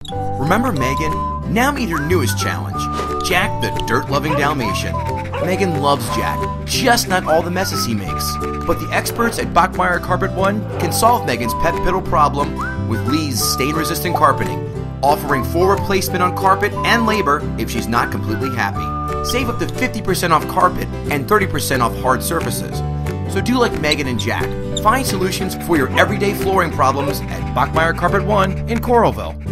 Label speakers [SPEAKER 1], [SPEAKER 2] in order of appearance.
[SPEAKER 1] Remember Megan? Now meet her newest challenge, Jack the dirt-loving Dalmatian. Megan loves Jack, just not all the messes he makes. But the experts at Bachmeier Carpet One can solve Megan's pet piddle problem with Lee's stain-resistant carpeting, offering full replacement on carpet and labor if she's not completely happy. Save up to 50% off carpet and 30% off hard surfaces. So do like Megan and Jack. Find solutions for your everyday flooring problems at Bachmeier Carpet One in Coralville.